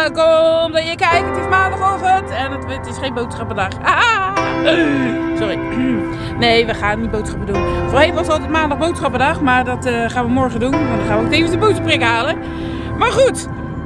Welkom dat je kijkt, het is maandagochtend en het is geen boodschappendag. Sorry. Nee, we gaan niet boodschappen doen. Voorheen was altijd maandag boodschappendag, maar dat gaan we morgen doen. Want dan gaan we ook tevens de boodschapprik halen. Maar goed.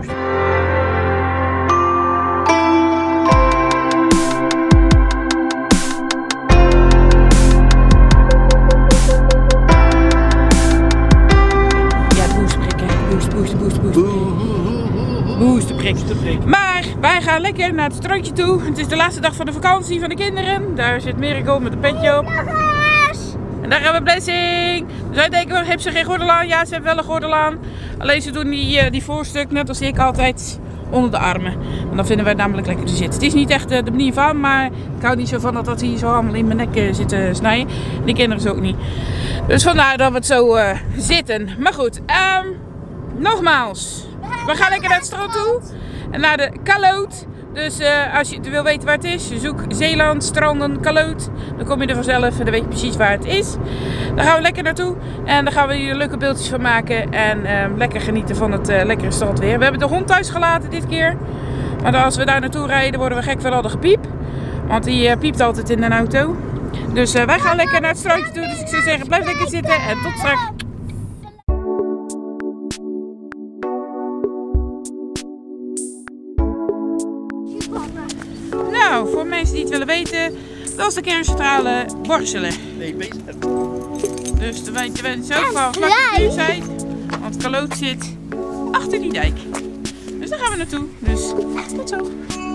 Boosteprik. Maar wij gaan lekker naar het strandje toe. Het is de laatste dag van de vakantie van de kinderen. Daar zit Miracle met een petje op. En daar gaan we Blessing. Dus wij denken, heeft ze geen gordel aan? Ja, ze heeft wel een gordel aan. Alleen ze doen die voorstuk, net als ik altijd, onder de armen. En dan vinden wij het namelijk lekker te zitten. Het is niet echt de manier van, maar ik hou niet zo van dat hier zo allemaal in mijn nek zit te snijden. Die kinderen ze ook niet. Dus vandaar dat we het zo zitten. Maar goed, nogmaals. We gaan lekker naar het strand toe en naar de Kaloot. Dus als je wil weten waar het is, zoek Zeeland, stranden, Kaloot. Dan kom je er vanzelf en dan weet je precies waar het is. Dan gaan we lekker naartoe en dan gaan we hier leuke beeldjes van maken. En lekker genieten van het lekkere strandweer. We hebben de hond thuis gelaten dit keer. Maar als we daar naartoe rijden worden we gek van al de gepiep. Want die piept altijd in een auto. Dus wij gaan lekker naar het strandje toe. Dus ik zou zeggen, blijf lekker zitten en tot straks. Nou, voor mensen die het willen weten, dat is de kerncentrale Borselen. Nee, bezig. Dus dan weet je zo van vlak in de buurt zijn, want Kaloot zit achter die dijk. Dus daar gaan we naartoe. Dus tot zo.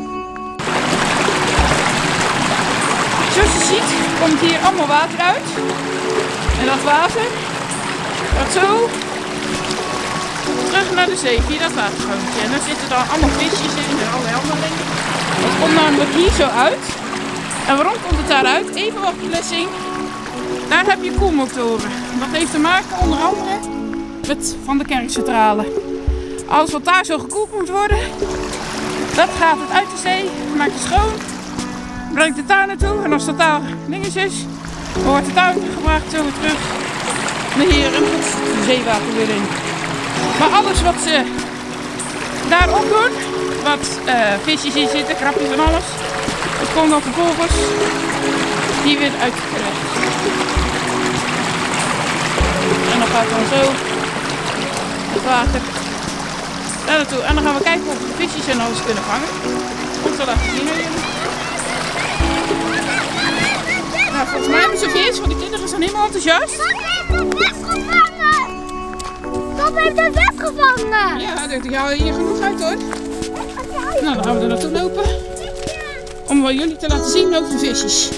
Zoals je ziet, komt hier allemaal water uit. En dat water gaat zo terug naar de zee, via dat watergootje. En daar zitten dan allemaal visjes in en allerlei andere dingen. Het komt namelijk hier zo uit. En waarom komt het daaruit? Even op je Blessing. Daar heb je koelmotoren. Dat heeft te maken onder andere met van de kerncentrale. Alles wat daar zo gekoeld moet worden, dat gaat het uit de zee, maakt het schoon, brengt het daar naartoe. En als dat daar dinges is, dan wordt het daar weer gebracht, zo weer terug naar hier en goed de zeewater weer in. Maar alles wat ze daarop doen, wat visjes in zitten, krabjes en alles, dat komt dan vervolgens hier weer uit terecht. En dan gaat dan zo het water daar naartoe. En dan gaan we kijken of we visjes en alles kunnen vangen. Goed, dat laten zien aan jullie. Nou, volgens mij hebben ze vis, want de kinderen zijn helemaal enthousiast. Papa heeft een vis gevangen! Ja, ik haal hier genoeg uit hoor. Nou, dan gaan we er naartoe lopen. Om jullie te laten zien over de visjes.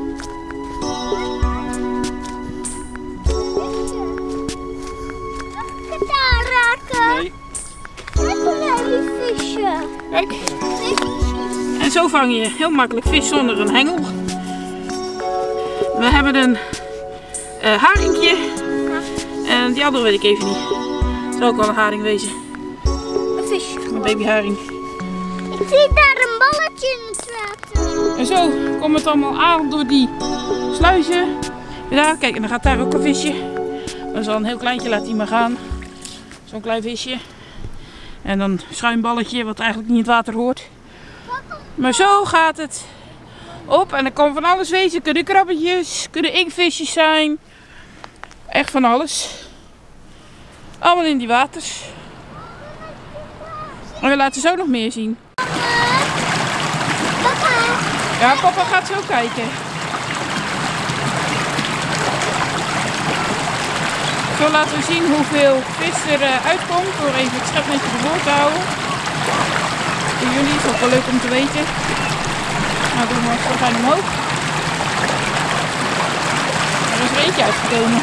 Mag ik daar raken? Nee. Kijk naar die visje. Kijk. En zo vang je heel makkelijk vis zonder een hengel. We hebben een haringje. En die andere weet ik even niet. Het zal ook wel een haring wezen. Een visje. Een babyharing. Ik zie daar een balletje in het water. En zo komt het allemaal aan door die sluizen. Daar, kijk, en dan gaat daar ook een visje. Dat is al een heel kleintje, laat die maar gaan. Zo'n klein visje. En dan een schuimballetje, wat eigenlijk niet in het water hoort. Maar zo gaat het op. En er kan van alles wezen. Kunnen krabbetjes, kunnen inktvisjes zijn. Echt van alles. Allemaal in die waters. En we laten zo nog meer zien. Papa. Ja, papa gaat zo kijken. Zo laten we zien hoeveel vis er uitkomt door even het schepnetje ervoor te houden. Voor jullie is het ook wel leuk om te weten. Nou, doen we maar zo gaan omhoog. Er is er eentje uitgekomen.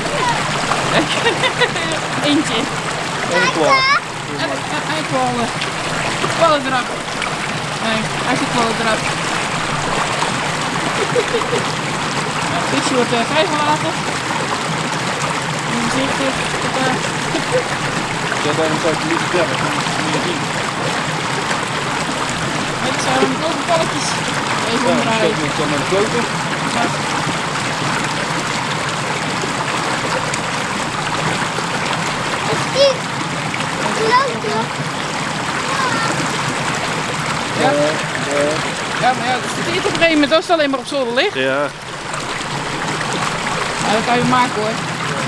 Eentje. Hij kwallen. Kwallen erop. Nee, hij zit kwallen erop. Het visje wordt vrijgelaten. Voorzichtig. Ja, daarom zou ik het niet vertellen. Dit zijn de grote balletjes. Even omdraaien. Ik dan naar de kloten. Is die klote? Ja, maar ja, dat zit hier op een gegeven moment als het alleen maar op zolder ligt. Ja. Ja, dat kan je maken hoor.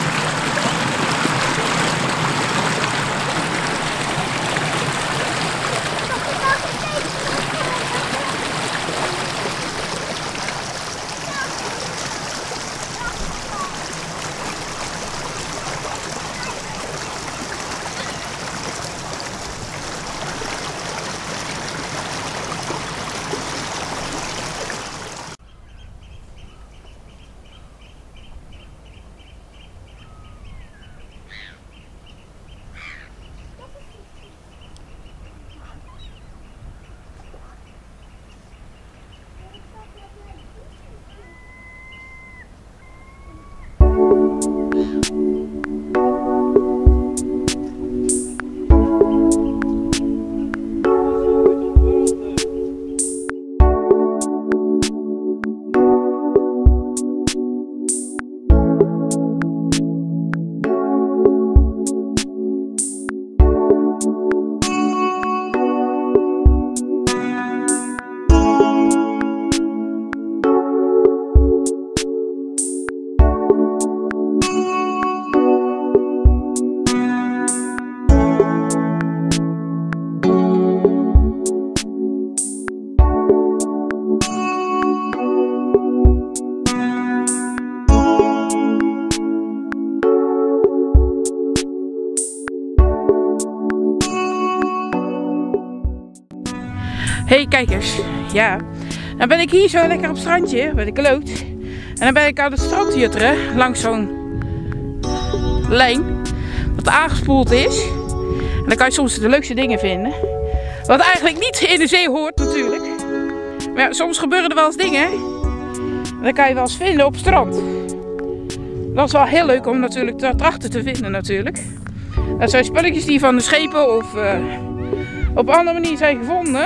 Hey kijkers, ja, dan ben ik hier zo lekker op het strandje bij de Kloot. En dan ben ik aan het strand jutteren langs zo'n lijn wat aangespoeld is. En dan kan je soms de leukste dingen vinden. Wat eigenlijk niet in de zee hoort natuurlijk. Maar ja, soms gebeuren er wel eens dingen. En dan kan je wel eens vinden op het strand. Dat is wel heel leuk om natuurlijk daarachter te vinden natuurlijk. Dat zijn spulletjes die van de schepen of op een andere manier zijn gevonden.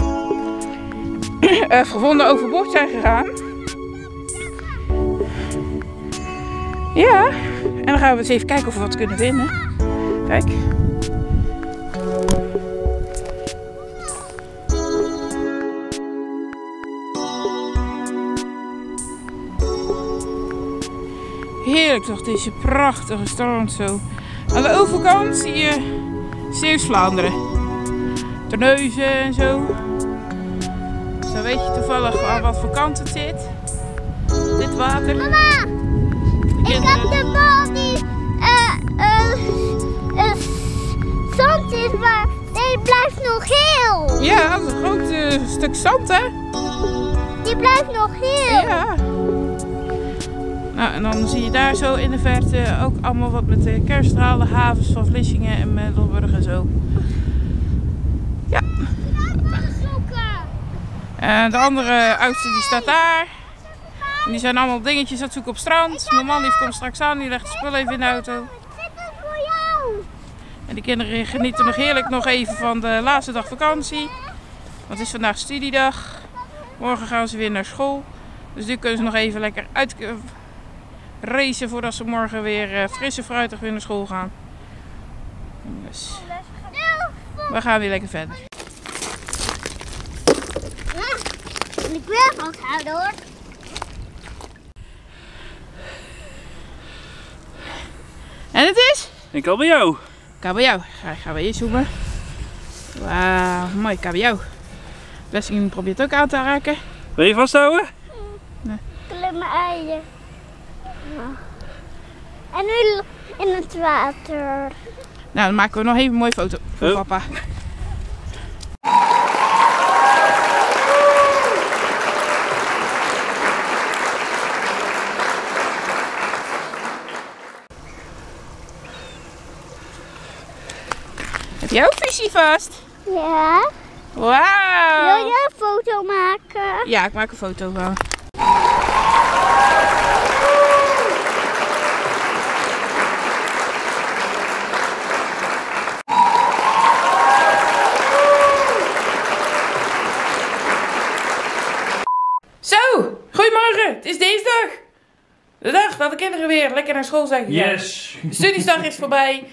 Gevonden overboord zijn gegaan. Ja, en dan gaan we eens even kijken of we wat kunnen vinden. Kijk. Heerlijk toch, deze prachtige strand zo. Aan de overkant zie je Zeeuws-Vlaanderen. Terneuzen en zo. Dan weet je toevallig aan wat voor kant het zit. Dit water. Mama, ik heb de bal die zand is, maar die blijft nog heel. Ja, dat is een groot stuk zand hè. Die blijft nog heel. Ja. Nou, en dan zie je daar zo in de verte ook allemaal wat met de kerncentrale havens van Vlissingen en Middelburg en zo. Ja. En de andere oudste die staat daar. En die zijn allemaal dingetjes aan het zoeken op strand. Mijn man die komt straks aan, die legt de spullen even in de auto. En de kinderen genieten nog heerlijk nog even van de laatste dag vakantie. Want het is vandaag studiedag. Morgen gaan ze weer naar school. Dus nu kunnen ze nog even lekker uit racen voordat ze morgen weer frisse fruitig weer naar school gaan. Dus we gaan weer lekker verder. Ik wil vasthouden hoor. En het is? Kabeljauw. Kabeljauw. Gaan we hier zoomen. Wauw, mooi kabeljauw. Blessing probeert ook aan te raken. Wil je vasthouden? Nee. Kleine eieren. Ja. En nu in het water. Nou, dan maken we nog even een mooie foto voor papa. Heb jij ook visie vast? Ja. Wauw. Wil jij een foto maken? Ja, ik maak een foto van. Zo, goedemorgen. Het is dinsdag. De dag dat de kinderen weer lekker naar school zijn gegaan. Yes. De studiedag is voorbij.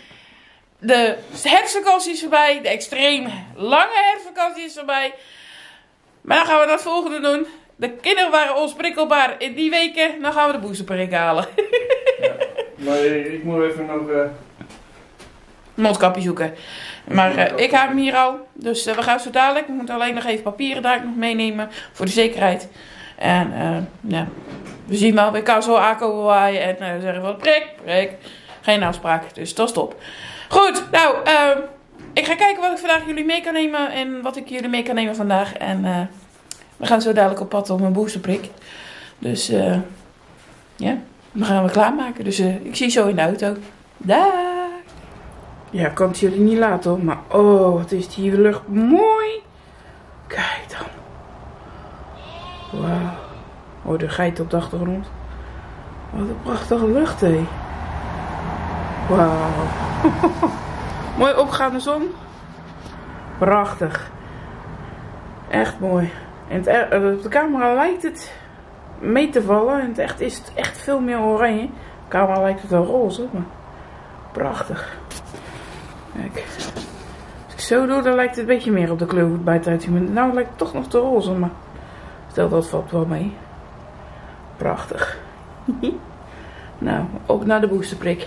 De herfstvakantie is voorbij. De extreem lange herfstvakantie is voorbij. Maar dan gaan we dat volgende doen. De kinderen waren onprikkelbaar in die weken. Dan gaan we de boosterprik halen. Ja, maar ik moet even nog... Mondkapje zoeken. Maar ik heb hem hier al. Dus we gaan zo dadelijk. We moeten alleen nog even papieren daar nog meenemen. Voor de zekerheid. En ja. We zien wel. Ik kan zo aankomen waaien. En zeggen van prik. Geen afspraak. Dus dat is top. Goed. Nou. Ik ga kijken wat ik vandaag jullie mee kan nemen. En wat ik jullie mee kan nemen vandaag. En we gaan zo dadelijk op pad op een boosterprik. Dus ja. Dan gaan we klaarmaken. Dus ik zie je zo in de auto. Daag. Ja, ik kan het jullie niet laten hoor. Maar oh, wat is die lucht mooi. Kijk dan. Wauw. Oh, de geit op de achtergrond. Wat een prachtige lucht hé. Wauw. Mooi opgaande zon. Prachtig. Echt mooi. En op de camera lijkt het mee te vallen. En het echt is het echt veel meer oranje. De camera lijkt het wel roze. Maar prachtig. Kijk. Als ik zo doe, dan lijkt het een beetje meer op de kleur hoe het bij het uitzien. Nou lijkt het toch nog te roze. Maar stel dat valt wel mee. Prachtig. Nou, op naar de boosterprik.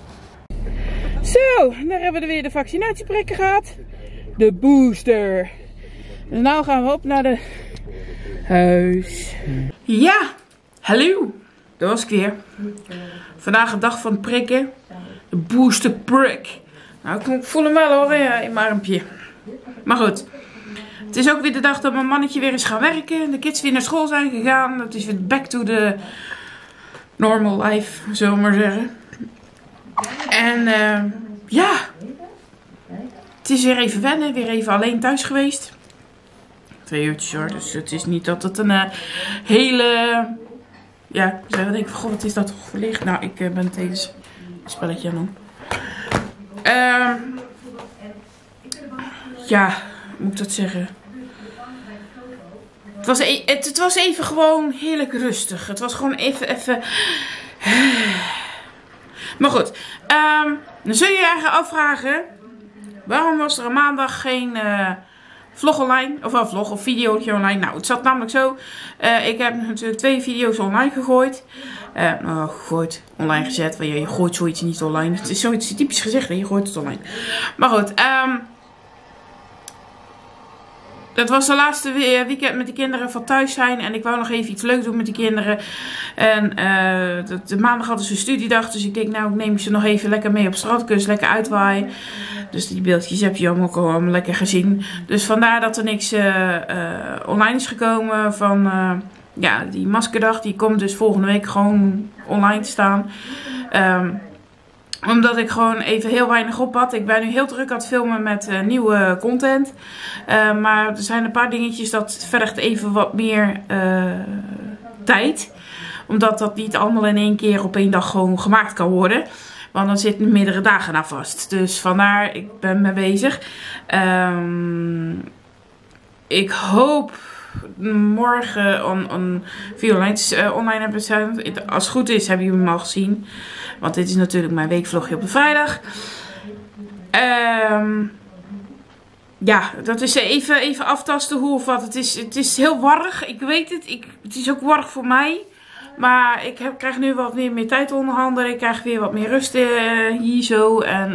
Zo, daar hebben we weer de vaccinatieprikken gehad. De booster. Dus nu gaan we op naar de huis. Ja, hallo. Dat was ik weer. Vandaag een dag van het prikken. De boosterprik. Nou, ik voel hem wel hoor, in mijn armpje. Maar goed. Het is ook weer de dag dat mijn mannetje weer is gaan werken. De kids weer naar school zijn gegaan. Dat is weer back to the normal life, zullen we maar zeggen. En ja. Het is weer even wennen. Weer even alleen thuis geweest. 2 uurtjes hoor. Dus het is niet dat het een hele... Ja, dan denk ik van, goh, wat is dat toch voor licht? Nou, ik ben tijdens het spelletje aan doen. Ja, hoe moet ik dat zeggen? Het was even gewoon heerlijk rustig. Het was gewoon even... Maar goed. Dan zul je je eigenlijk afvragen. Waarom was er een maandag geen vlog online? Of wel vlog of video online. Nou, het zat namelijk zo. Ik heb natuurlijk 2 video's online gegooid. Online gezet. Want je gooit zoiets niet online. Het is zoiets typisch gezegd. Je gooit het online. Maar goed. Dat was de laatste weekend met de kinderen van thuis zijn. En ik wou nog even iets leuks doen met de kinderen. En de maandag hadden ze een studiedag. Dus ik denk, nou, ik neem ze nog even lekker mee op strand. Kunnen ze lekker uitwaaien. Dus die beeldjes heb je ook al lekker gezien. Dus vandaar dat er niks online is gekomen van... ja, die maskerdag. Die komt dus volgende week gewoon online te staan. Omdat ik gewoon even heel weinig op had. Ik ben nu heel druk aan het filmen met nieuwe content. Maar er zijn een paar dingetjes dat vergt even wat meer tijd. Omdat dat niet allemaal in één keer op 1 dag gewoon gemaakt kan worden. Want dan zitten meerdere dagen aan vast. Dus vandaar, ik ben mee bezig. Ik hoop morgen een video online hebben staan. Als het goed is, hebben jullie hem al gezien. Want dit is natuurlijk mijn weekvlogje op de vrijdag. Ja, dat is even aftasten hoe of wat. Het is heel warrig, ik weet het. Het is ook warrig voor mij. Maar ik krijg nu wat meer tijd onder handen. Ik krijg weer wat meer rust hier zo. En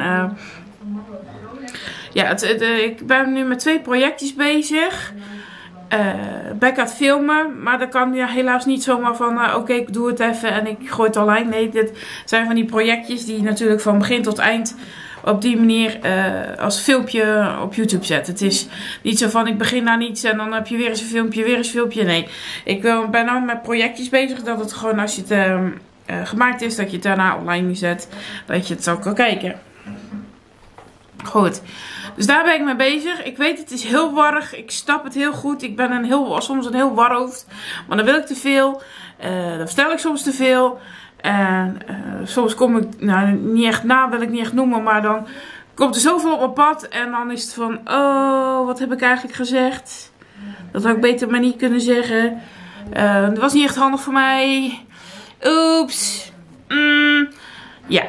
ja, ik ben nu met 2 projectjes bezig. Ben ik aan het filmen, maar dat kan ja, helaas niet zomaar van oké, ik doe het even en ik gooi het online. Nee, dit zijn van die projectjes die natuurlijk van begin tot eind op die manier als filmpje op YouTube zet. Het is niet zo van ik begin naar niets en dan heb je weer eens een filmpje, weer eens een filmpje. Nee, ik ben nou met projectjes bezig dat het gewoon als je het gemaakt is, dat je het daarna online zet, dat je het zo kan kijken. Goed. Dus daar ben ik mee bezig. Ik weet het is heel warrig. Ik snap het heel goed. Ik ben soms een heel warhoofd. Maar dan wil ik te veel. Dan vertel ik soms te veel. En soms kom ik, nou niet echt na, wil ik niet echt noemen. Maar dan komt er zoveel op mijn pad. En dan is het van, oh, wat heb ik eigenlijk gezegd? Dat had ik beter maar niet kunnen zeggen. Dat was niet echt handig voor mij. Oeps. Ja.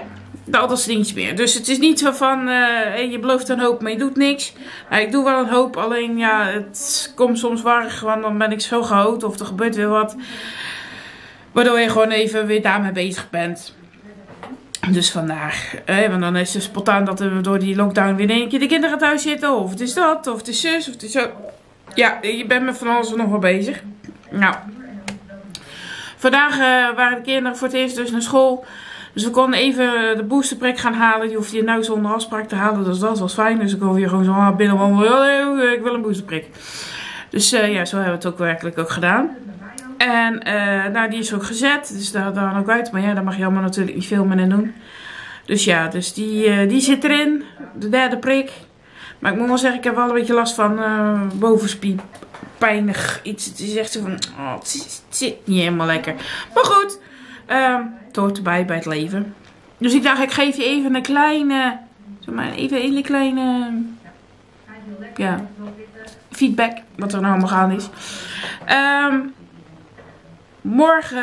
al dat dingetjes meer. Dus het is niet zo van, je belooft een hoop, maar je doet niks. Ik doe wel een hoop, alleen ja, het komt soms warrig, want dan ben ik zo gehoord of er gebeurt weer wat. Waardoor je gewoon even weer daarmee bezig bent. Dus vandaar. Want dan is het spontaan dat we door die lockdown weer in één keer de kinderen thuis zitten. Of het is dat, of het is zus, of het is zo. Ja, je bent met van alles nog wel bezig. Nou. Vandaag waren de kinderen voor het eerst dus naar school. Dus we konden even de boosterprik gaan halen. Die hoefde je nou zonder afspraak te halen. Dus dat was fijn. Dus ik kon hier gewoon zo binnenwandelen. Ik wil een boosterprik. Dus ja, zo hebben we het ook werkelijk ook gedaan. En nou, die is ook gezet. Dus daar dan ook uit. Maar ja, daar mag je allemaal natuurlijk niet veel meer in doen. Dus ja, dus die zit erin. De derde prik. Maar ik moet wel zeggen, ik heb wel een beetje last van bovenspierpijnig iets. Het is echt zo van, oh, het zit niet helemaal lekker. Maar goed, het hoort erbij bij het leven. Dus ik dacht, ik geef je even een kleine, zeg maar, een kleine, ja, feedback. Wat er nou allemaal gaande is. Morgen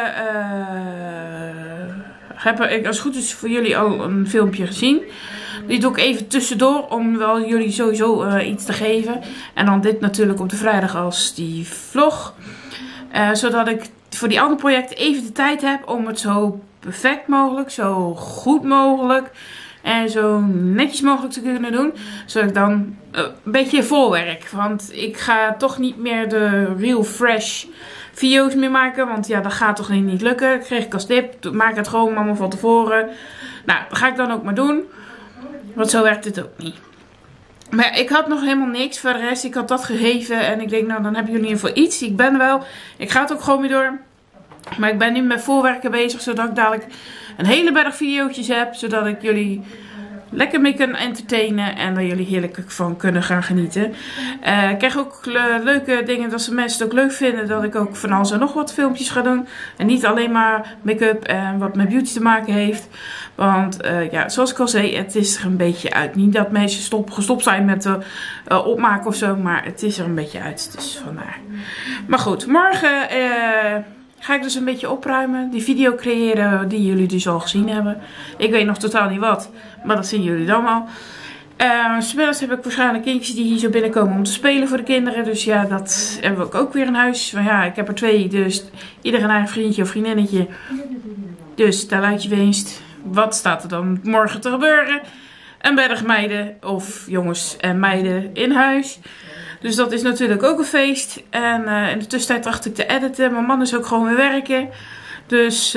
heb ik als het goed is voor jullie al een filmpje gezien. Die doe ik even tussendoor om wel jullie sowieso iets te geven. En dan dit natuurlijk op de vrijdag als die vlog. Zodat ik voor die andere projecten even de tijd heb om het zo perfect mogelijk, zo goed mogelijk en zo netjes mogelijk te kunnen doen. Zodat ik dan een beetje volwerk. Want ik ga toch niet meer de real fresh video's meer maken. Want ja, dat gaat toch niet lukken. Kreeg ik als tip. Maak het gewoon allemaal van tevoren. Nou, dat ga ik dan ook maar doen. Want zo werkt het ook niet. Maar ja, ik had nog helemaal niks. Voor de rest, ik had dat gegeven. En ik denk, nou, dan hebben jullie in ieder geval iets. Ik ben er wel. Ik ga het ook gewoon weer door. Maar ik ben nu met voorwerken bezig. Zodat ik dadelijk een hele berg video's heb. Zodat ik jullie lekker mee kan entertainen. En daar jullie heerlijk van kunnen gaan genieten. Ik krijg ook leuke dingen. Dat ze mensen het ook leuk vinden. Dat ik ook van alles en nog wat filmpjes ga doen. En niet alleen maar make-up en wat met beauty te maken heeft. Want ja, zoals ik al zei, het is er een beetje uit. Niet dat mensen gestopt zijn met opmaken of zo. Maar het is er een beetje uit. Dus vandaar. Maar goed, morgen ga ik dus een beetje opruimen. Die video creëren die jullie dus al gezien hebben. Ik weet nog totaal niet wat. Maar dat zien jullie dan wel. 'S Middags heb ik waarschijnlijk kindjes die hier zo binnenkomen om te spelen voor de kinderen. Dus ja, dat hebben we ook weer in huis. Maar ja, ik heb er 2. Dus ieder een eigen vriendje of vriendinnetje. Dus daar laat je winst. Wat staat er dan morgen te gebeuren? Een berg meiden of jongens en meiden in huis. Dus dat is natuurlijk ook een feest. En in de tussentijd dacht ik te editen. Mijn man is ook gewoon weer werken. Dus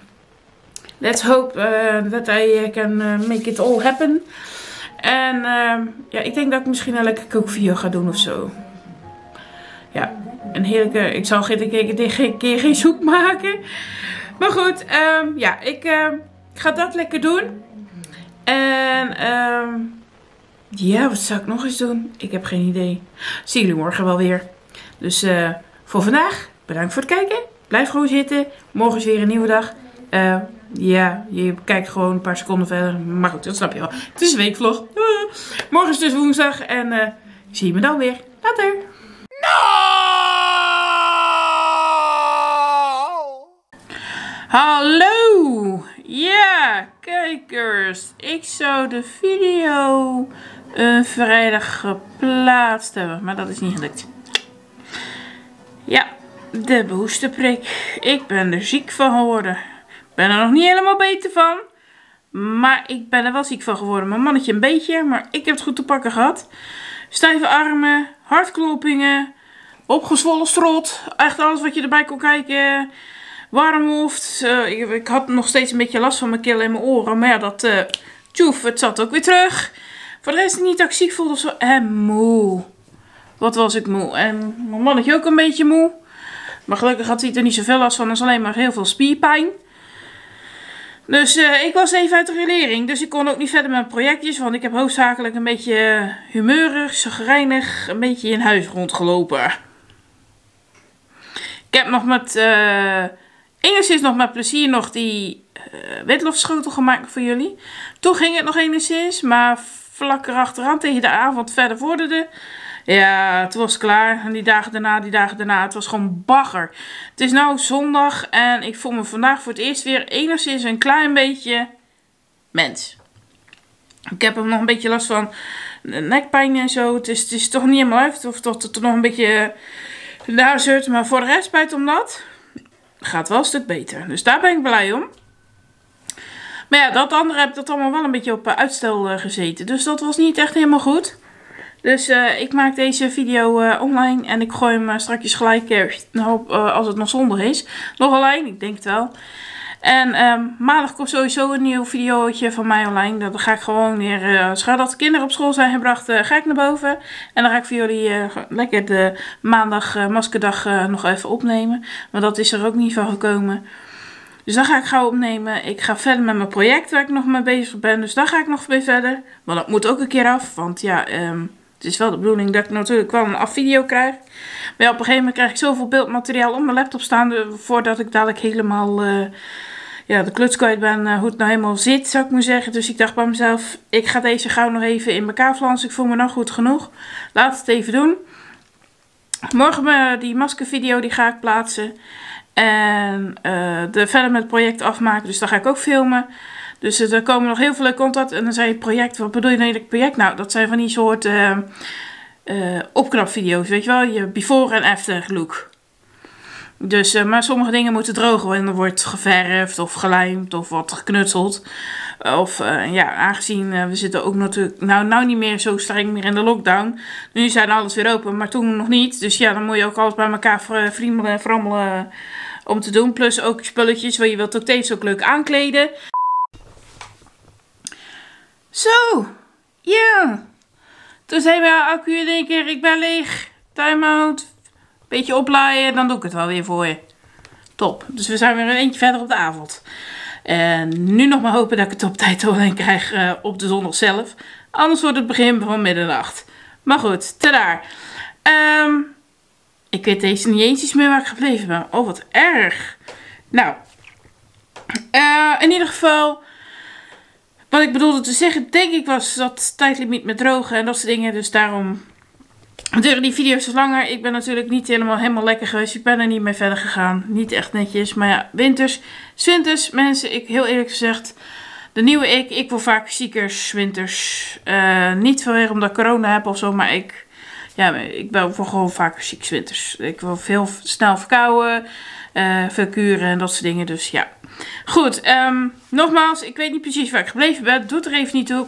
let's hope that I can make it all happen. En ja, ik denk dat ik misschien een lekker kookvideo ga doen of zo. Ja, een heerlijke. Ik zal geen keer geen soep maken. Maar goed, ja, ik ga dat lekker doen. En ja, wat zou ik nog eens doen? Ik heb geen idee. Zie jullie morgen wel weer. Dus voor vandaag, bedankt voor het kijken. Blijf gewoon zitten. Morgen is weer een nieuwe dag. Ja, je kijkt gewoon een paar seconden verder. Maar goed, dat snap je wel. Het is een weekvlog. Morgen is dus woensdag. En zie je me dan weer. Later. Hallo. Ja, kijkers. Ik zou de video vrijdag geplaatst hebben. Maar dat is niet gelukt. Ja, de boosterprik. Ik ben er ziek van geworden. Ik ben er nog niet helemaal beter van. Maar ik ben er wel ziek van geworden. Mijn mannetje een beetje. Maar ik heb het goed te pakken gehad. Stijve armen. Hartkloppingen. Opgezwollen strot. Echt alles wat je erbij kon kijken. Warm hoofd. Ik had nog steeds een beetje last van mijn keel en mijn oren. Maar ja, dat tjoef, het zat ook weer terug. Voor de rest niet dat ik ziek voelde of zo. En moe. Wat was ik moe. En mijn mannetje ook een beetje moe. Maar gelukkig had hij er niet zoveel last van. Dat is alleen maar heel veel spierpijn. Dus ik was even uit de relering. Dus ik kon ook niet verder met projectjes. Want ik heb hoofdzakelijk een beetje humeurig, chagrijnig, een beetje in huis rondgelopen. Ik heb nog met, enigszins nog met plezier nog die witlofschotel gemaakt voor jullie. Toen ging het nog enigszins. Maar vlak erachteraan tegen de avond verder vorderde. Ja, het was klaar. En die dagen daarna, het was gewoon bagger. Het is nou zondag en ik voel me vandaag voor het eerst weer enigszins een klein beetje mens. Ik heb hem nog een beetje last van nekpijn en zo. Het is toch niet helemaal uit. Of tot het nog een beetje daar zeurt. Maar voor de rest, buiten dat, gaat wel een stuk beter. Dus daar ben ik blij om. Maar ja, dat andere heb dat allemaal wel een beetje op uitstel gezeten. Dus dat was niet echt helemaal goed. Dus ik maak deze video online. En ik gooi hem straks gelijk als het nog zondag is. Nog online, ik denk het wel. En maandag komt sowieso een nieuw videootje van mij online. Dan ga ik gewoon weer, zodat de kinderen op school zijn gebracht, ga ik naar boven. En dan ga ik voor jullie lekker de maandag maskerdag nog even opnemen. Maar dat is er ook niet van gekomen. Dus dat ga ik gauw opnemen. Ik ga verder met mijn project waar ik nog mee bezig ben. Dus daar ga ik nog mee verder. Want dat moet ook een keer af. Want ja, het is wel de bedoeling dat ik natuurlijk wel een afvideo krijg. Maar ja, op een gegeven moment krijg ik zoveel beeldmateriaal op mijn laptop staan. Voordat ik dadelijk helemaal de kluts kwijt ben hoe het nou helemaal zit, zou ik maar zeggen. Dus ik dacht bij mezelf, ik ga deze gauw nog even in elkaar flansen. Ik voel me nog goed genoeg. Laat het even doen. Morgen die maskervideo die ga ik plaatsen. En verder met het project afmaken. Dus daar ga ik ook filmen. Dus er komen nog heel veel leuke content. En dan zei je project, wat bedoel je nou met project? Nou, dat zijn van die soort opknapvideo's, weet je wel. Je before en after look. Dus, maar sommige dingen moeten drogen. En er wordt geverfd of gelijmd of wat geknutseld. Of ja, aangezien we zitten ook natuurlijk nou niet meer zo streng meer in de lockdown. Nu zijn alles weer open, maar toen nog niet. Dus ja, dan moet je ook alles bij elkaar friemelen en frammelen om te doen. Plus ook spulletjes, want je wilt ook steeds ook leuk aankleden. Zo, ja. Toen zei mijn accu in één keer, ik ben leeg. Time-out. Beetje oplaaien, dan doe ik het wel weer voor je. Top. Dus we zijn weer een eentje verder op de avond. En nu nog maar hopen dat ik het op tijd online krijg op de zondag zelf. Anders wordt het begin van middernacht. Maar goed, tedaar. Ik weet deze niet eens meer waar ik gebleven ben. Oh, wat erg. Nou. In ieder geval. Wat ik bedoelde te zeggen, denk ik, was dat tijdlimiet met drogen en dat soort dingen. Dus daarom duren die video's langer. Ik ben natuurlijk niet helemaal lekker geweest. Ik ben er niet mee verder gegaan. Niet echt netjes. Maar ja, winters. Mensen, ik heel eerlijk gezegd. De nieuwe ik word vaak zieker winters. Niet vanwege omdat ik corona heb of zo. Maar ik ben gewoon vaak ziek winters. Ik word veel snel verkouden. Veel kuren en dat soort dingen. Dus ja. Goed. Nogmaals, ik weet niet precies waar ik gebleven ben. Doet er even niet toe.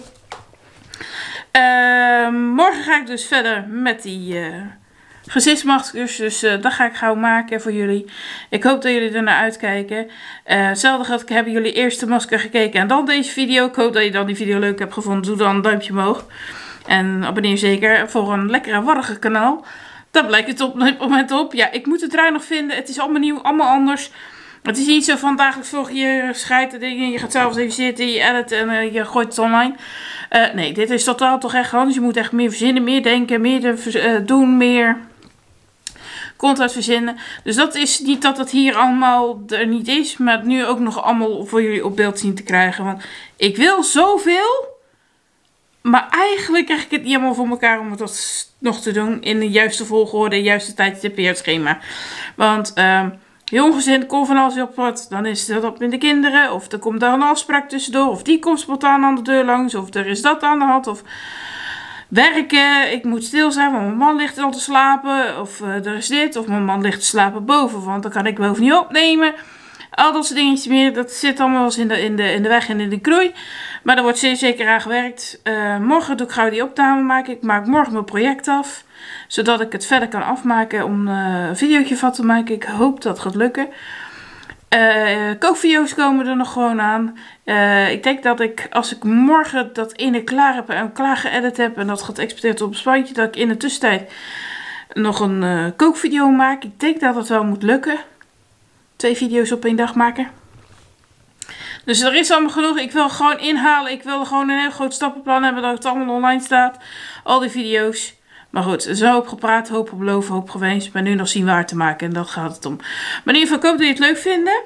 Morgen ga ik dus verder met die gezichtsmaskers. Dus dat ga ik gauw maken voor jullie. Ik hoop dat jullie er naar uitkijken. Hetzelfde geldt, hebben jullie eerst de masker gekeken en dan deze video. Ik hoop dat je dan die video leuk hebt gevonden. Doe dan een duimpje omhoog. En abonneer zeker voor een lekkere warrige kanaal. Dat blijkt het op dit moment op. Ja, ik moet het draai nog vinden. Het is allemaal nieuw, allemaal anders. Het is niet zo van dagelijks vlog, je scheidt de dingen, je gaat s'avonds even zitten, je edit en je gooit het online. Nee, dit is totaal toch echt anders. Je moet echt meer verzinnen, meer denken, meer doen, meer content verzinnen. Dus dat is niet dat het hier allemaal er niet is, maar het nu ook nog allemaal voor jullie op beeld zien te krijgen. Want ik wil zoveel, maar eigenlijk krijg ik het niet helemaal voor elkaar om het nog te doen in de juiste volgorde, de juiste tijdstip in het schema. Want jonggezind komt van alles op wat, dan is dat op met de kinderen, of er komt daar een afspraak tussendoor, of die komt spontaan aan de deur langs, of er is dat aan de hand, of werken, ik moet stil zijn, want mijn man ligt al te slapen, of er is dit, of mijn man ligt te slapen boven, want dan kan ik boven niet opnemen. Al dat soort dingetjes meer, dat zit allemaal wel eens in de weg en in de groei. Maar daar wordt zeer zeker aan gewerkt. Morgen doe ik gauw die opname maken. Ik maak morgen mijn project af. Zodat ik het verder kan afmaken om een videootje van te maken. Ik hoop dat het gaat lukken. Kookvideo's komen er nog gewoon aan. Ik denk dat als ik morgen dat ene klaar heb en klaar geëdit heb. En dat gaat exporteerd op een spandje. Dat ik in de tussentijd nog een kookvideo maak. Ik denk dat het wel moet lukken. 2 video's op 1 dag maken. Dus er is allemaal genoeg. Ik wil gewoon inhalen. Ik wil gewoon een heel groot stappenplan hebben. Dat het allemaal online staat. Al die video's. Maar goed, er is een hoop gepraat, hoop beloven, hoop geweest. Maar nu nog zien waar te maken. En dat gaat het om. Maar in ieder geval, ik hoop dat jullie het leuk vinden.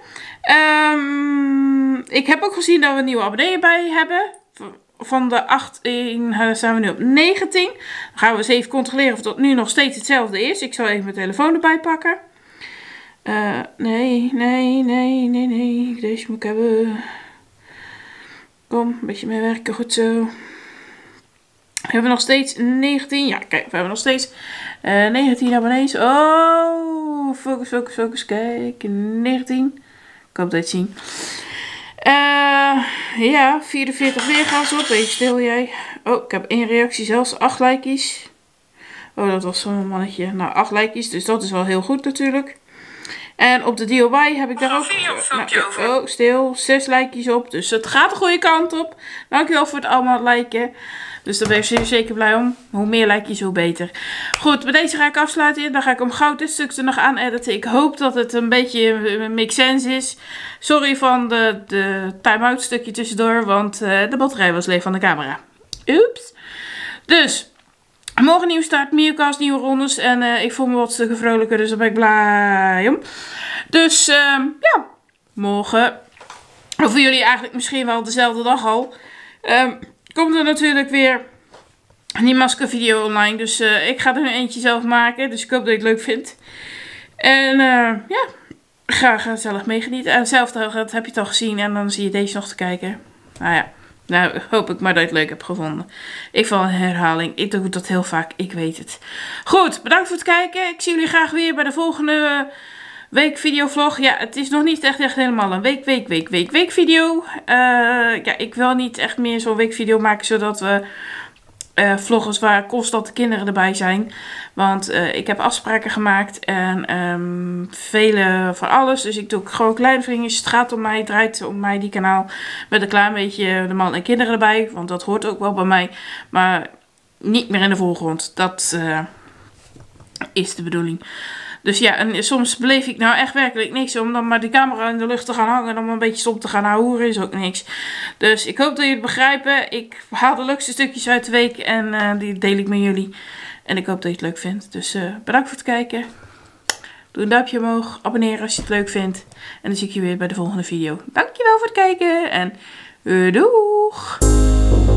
Ik heb ook gezien dat we een nieuwe abonnee bij hebben. Van de 18 zijn we nu op 19. Dan gaan we eens even controleren of dat nu nog steeds hetzelfde is. Ik zal even mijn telefoon erbij pakken. Nee. Deze moet ik hebben. Kom, een beetje meewerken. Goed zo. We hebben nog steeds 19. Ja, kijk, we hebben nog steeds 19 abonnees. Oh, focus, focus, focus. Kijk, 19. Ik hoop dat je het zien. Ja, 44 weergaans op. Beetje stil jij. Oh, ik heb 1 reactie zelfs. 8 likejes. Oh, dat was zo'n mannetje. Nou, 8 likejes. Dus dat is wel heel goed natuurlijk. En op de DIY heb ik daar ook... oh, stil. 6 likejes op. Dus het gaat de goede kant op. Dankjewel voor het allemaal liken. Dus daar ben ik zeker blij om. Hoe meer likejes, hoe beter. Goed, bij deze ga ik afsluiten. Dan ga ik om goud dit stuk er nog aan editen. Ik hoop dat het een beetje make sense is. Sorry van de time-out stukje tussendoor. Want de batterij was leeg van de camera. Oeps. Dus... morgen nieuwe start, Miocast, nieuwe rondes. En ik voel me wat stukken vrolijker, dus daar ben ik blij om. Dus ja, morgen, of voor jullie eigenlijk misschien wel dezelfde dag al, komt er natuurlijk weer een nieuwe maskervideo online. Dus ik ga er nu eentje zelf maken, dus ik hoop dat je het leuk vindt. En ja, ga gezellig meegenieten. En hetzelfde, dat heb je het al gezien en dan zie je deze nog te kijken. Nou ja. Nou, hoop ik maar dat je het leuk hebt gevonden. Ik val een herhaling. Ik doe dat heel vaak. Ik weet het. Goed, bedankt voor het kijken. Ik zie jullie graag weer bij de volgende week videovlog. Ja, het is nog niet echt helemaal een week video. Ja, ik wil niet echt meer zo'n weekvideo maken, zodat we vloggers waar constant de kinderen erbij zijn. Want ik heb afspraken gemaakt en vele van alles. Dus ik doe gewoon kleine vingertjes. Het gaat om mij, het draait om mij, die kanaal. Met een klein beetje de man en kinderen erbij. Want dat hoort ook wel bij mij. Maar niet meer in de voorgrond. Dat is de bedoeling. Dus ja, en soms beleef ik nou echt werkelijk niks om dan maar die camera in de lucht te gaan hangen en om een beetje stom te gaan houden is ook niks. Dus ik hoop dat jullie het begrijpen. Ik haal de leukste stukjes uit de week en die deel ik met jullie. En ik hoop dat je het leuk vindt. Dus bedankt voor het kijken. Doe een duimpje omhoog. Abonneer als je het leuk vindt. En dan zie ik je weer bij de volgende video. Dankjewel voor het kijken en doeg!